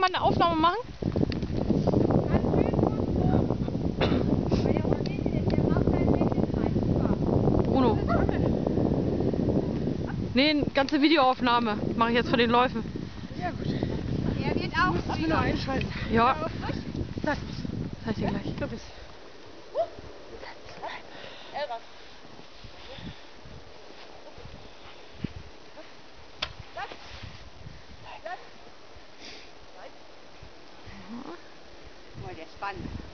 mal eine Aufnahme machen? Uno. Nee, eine ganze Videoaufnahme mache ich jetzt von den Läufen. Ja gut. Er wird auch Müssen wir nur einschalten. Ja. Das Zeig dir gleich. du bist. Oh, der ist spannend.